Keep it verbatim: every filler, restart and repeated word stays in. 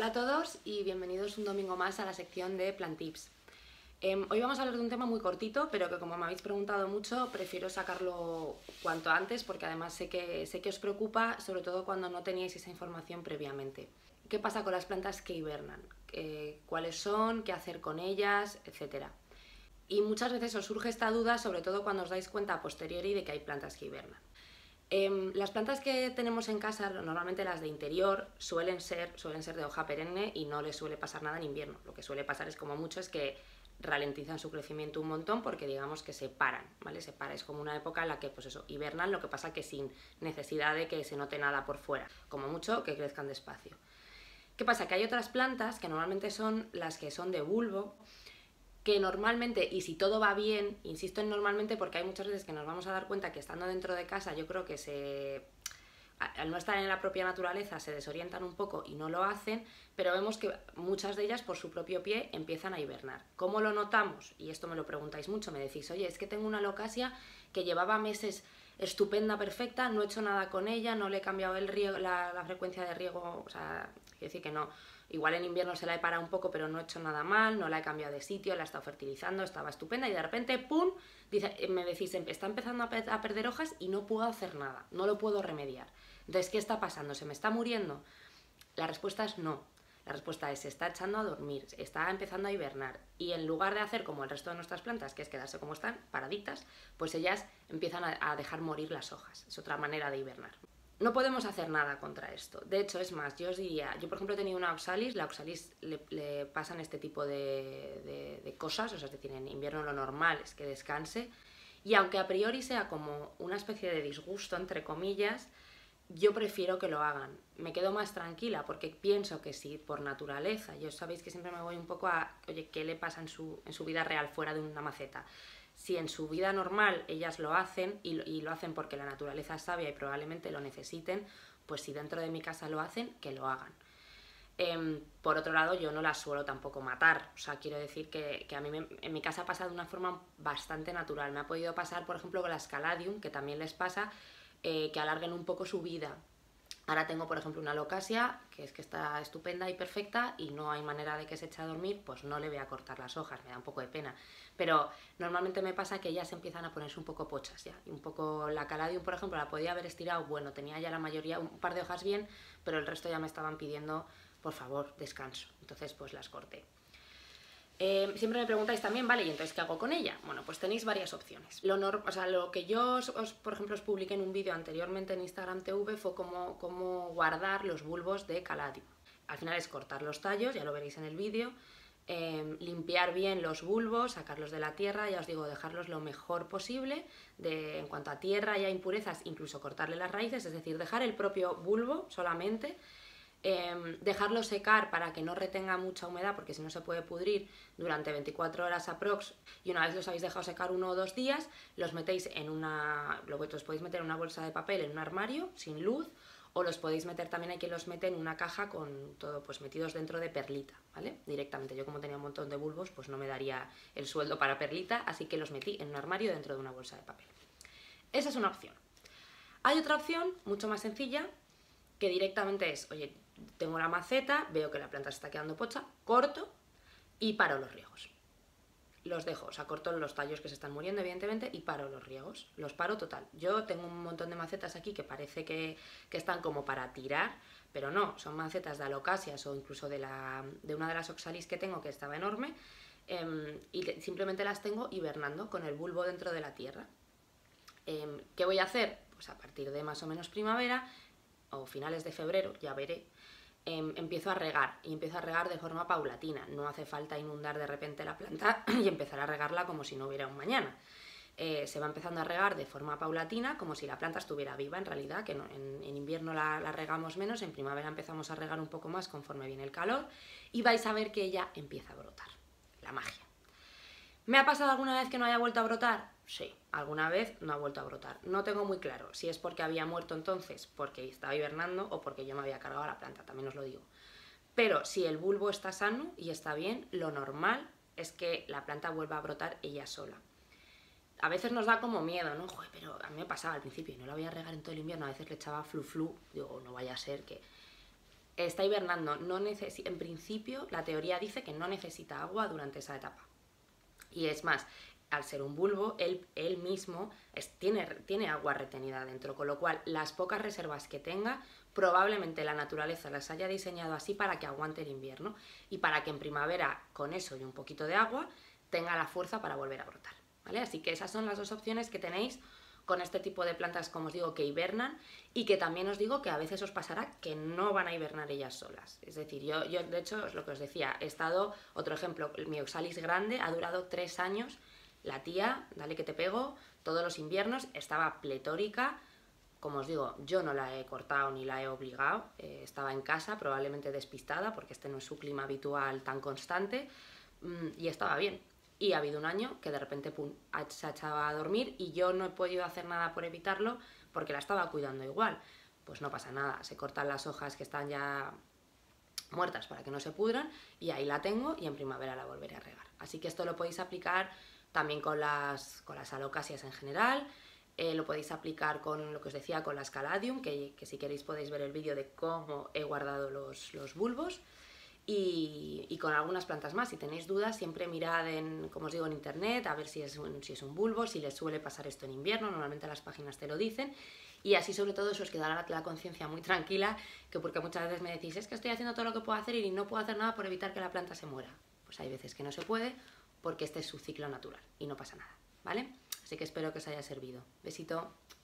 a todos y bienvenidos un domingo más a la sección de Plant Tips. Eh, hoy vamos a hablar de un tema muy cortito, pero que como me habéis preguntado mucho, prefiero sacarlo cuanto antes porque además sé que, sé que os preocupa, sobre todo cuando no teníais esa información previamente. ¿Qué pasa con las plantas que hibernan? Eh, ¿Cuáles son? ¿Qué hacer con ellas? Etcétera. Y muchas veces os surge esta duda, sobre todo cuando os dais cuenta a posteriori de que hay plantas que hibernan. Eh, las plantas que tenemos en casa, normalmente las de interior, suelen ser, suelen ser de hoja perenne y no les suele pasar nada en invierno. Lo que suele pasar es como mucho es que ralentizan su crecimiento un montón porque digamos que se paran, ¿vale? Se para, es como una época en la que pues eso, hibernan, lo que pasa que sin necesidad de que se note nada por fuera, como mucho que crezcan despacio. ¿Qué pasa? Que hay otras plantas que normalmente son las que son de bulbo, que normalmente, y si todo va bien, insisto en normalmente porque hay muchas veces que nos vamos a dar cuenta que estando dentro de casa yo creo que se, al no estar en la propia naturaleza se desorientan un poco y no lo hacen, pero vemos que muchas de ellas por su propio pie empiezan a hibernar. ¿Cómo lo notamos? Y esto me lo preguntáis mucho, me decís, oye, es que tengo una locasia que llevaba meses estupenda, perfecta, no he hecho nada con ella, no le he cambiado el riego, la, la frecuencia de riego, o sea, quiero decir que no. Igual en invierno se la he parado un poco, pero no he hecho nada mal, no la he cambiado de sitio, la he estado fertilizando, estaba estupenda y de repente, ¡pum!, dice, me decís, está empezando a, pe a perder hojas y no puedo hacer nada, no lo puedo remediar. Entonces, ¿qué está pasando? ¿Se me está muriendo? La respuesta es no. La respuesta es, se está echando a dormir, está empezando a hibernar y en lugar de hacer como el resto de nuestras plantas, que es quedarse como están, paraditas, pues ellas empiezan a, a dejar morir las hojas. Es otra manera de hibernar. No podemos hacer nada contra esto. De hecho, es más, yo os diría, yo por ejemplo he tenido una oxalis, la oxalis le, le pasan este tipo de, de, de cosas, o sea, es decir, en invierno lo normal es que descanse, y aunque a priori sea como una especie de disgusto, entre comillas, yo prefiero que lo hagan. Me quedo más tranquila porque pienso que si por naturaleza, yo sabéis que siempre me voy un poco a, oye, ¿qué le pasa en su, en su vida real fuera de una maceta? Si en su vida normal ellas lo hacen y lo, y lo hacen porque la naturaleza es sabia y probablemente lo necesiten, pues si dentro de mi casa lo hacen, que lo hagan. Eh, por otro lado, yo no las suelo tampoco matar, o sea, quiero decir que, que a mí me, en mi casa pasa de una forma bastante natural. Me ha podido pasar, por ejemplo, con las Caladium, que también les pasa, eh, que alarguen un poco su vida. Ahora tengo, por ejemplo, una locasia, que es que está estupenda y perfecta y no hay manera de que se eche a dormir, pues no le voy a cortar las hojas, me da un poco de pena. Pero normalmente me pasa que ellas empiezan a ponerse un poco pochas ya. Y un poco la Caladium, por ejemplo, la podía haber estirado, bueno, tenía ya la mayoría, un par de hojas bien, pero el resto ya me estaban pidiendo, por favor, descanso. Entonces, pues las corté. Eh, siempre me preguntáis también, vale, ¿y entonces qué hago con ella? Bueno, pues tenéis varias opciones. Lo, o sea, lo que yo, os, os, por ejemplo, os publiqué en un vídeo anteriormente en Instagram T V fue cómo, cómo guardar los bulbos de Caladium. Al final es cortar los tallos, ya lo veréis en el vídeo, eh, limpiar bien los bulbos, sacarlos de la tierra, ya os digo, dejarlos lo mejor posible, de, en cuanto a tierra y a impurezas, incluso cortarle las raíces, es decir, dejar el propio bulbo solamente. Eh, dejarlo secar para que no retenga mucha humedad porque si no se puede pudrir durante veinticuatro horas aprox, y una vez los habéis dejado secar uno o dos días los metéis en una, los podéis meter en una bolsa de papel en un armario sin luz, o los podéis meter, también hay quien los mete en una caja con todo pues metidos dentro de perlita, ¿vale? Directamente. Yo como tenía un montón de bulbos pues no me daría el sueldo para perlita, así que los metí en un armario dentro de una bolsa de papel. Esa es una opción. Hay otra opción mucho más sencilla que directamente es, oye, tengo la maceta, veo que la planta se está quedando pocha, corto y paro los riegos. Los dejo, o sea, corto los tallos que se están muriendo, evidentemente, y paro los riegos. Los paro total. Yo tengo un montón de macetas aquí que parece que, que están como para tirar, pero no, son macetas de alocasias o incluso de, la, de una de las oxalis que tengo que estaba enorme, eh, y simplemente las tengo hibernando con el bulbo dentro de la tierra. Eh, ¿Qué voy a hacer? Pues a partir de más o menos primavera o finales de febrero, ya veré, eh, empiezo a regar, y empiezo a regar de forma paulatina. No hace falta inundar de repente la planta y empezar a regarla como si no hubiera un mañana. Eh, se va empezando a regar de forma paulatina, como si la planta estuviera viva en realidad, que no, en, en invierno la, la regamos menos, en primavera empezamos a regar un poco más conforme viene el calor, y vais a ver que ella empieza a brotar. La magia. ¿Me ha pasado alguna vez que no haya vuelto a brotar? Sí, alguna vez no ha vuelto a brotar. No tengo muy claro si es porque había muerto entonces, porque estaba hibernando, o porque yo me había cargado a la planta, también os lo digo. Pero si el bulbo está sano y está bien, lo normal es que la planta vuelva a brotar ella sola. A veces nos da como miedo, ¿no? Joder, pero a mí me pasaba al principio, y no la voy a regar en todo el invierno, a veces le echaba flu flu, digo, no vaya a ser que... está hibernando, no necesi- en principio la teoría dice que no necesita agua durante esa etapa. Y es más, al ser un bulbo, él, él mismo es, tiene, tiene agua retenida dentro, con lo cual las pocas reservas que tenga, probablemente la naturaleza las haya diseñado así para que aguante el invierno y para que en primavera, con eso y un poquito de agua, tenga la fuerza para volver a brotar, ¿vale? Así que esas son las dos opciones que tenéis con este tipo de plantas, como os digo, que hibernan, y que también os digo que a veces os pasará que no van a hibernar ellas solas. Es decir, yo, yo de hecho, es lo que os decía, he estado, otro ejemplo, mi Oxalis grande ha durado tres años, la tía, dale que te pego, todos los inviernos estaba pletórica. Como os digo, yo no la he cortado ni la he obligado, eh, estaba en casa, probablemente despistada, porque este no es su clima habitual tan constante, mmm, y estaba bien. Y ha habido un año que de repente pum, se ha echado a dormir y yo no he podido hacer nada por evitarlo porque la estaba cuidando igual. Pues no pasa nada, se cortan las hojas que están ya muertas para que no se pudran y ahí la tengo y en primavera la volveré a regar. Así que esto lo podéis aplicar también con las, con las alocasias en general. Eh, lo podéis aplicar con lo que os decía, con las caladium, que, que si queréis podéis ver el vídeo de cómo he guardado los, los bulbos. Y, y con algunas plantas más. Si tenéis dudas, siempre mirad, en, como os digo, en internet, a ver si es, un, si es un bulbo, si les suele pasar esto en invierno, normalmente las páginas te lo dicen, y así sobre todo eso os quedará la, la conciencia muy tranquila, que porque muchas veces me decís, es que estoy haciendo todo lo que puedo hacer y no puedo hacer nada por evitar que la planta se muera. Pues hay veces que no se puede, porque este es su ciclo natural, y no pasa nada, ¿vale? Así que espero que os haya servido. Besito.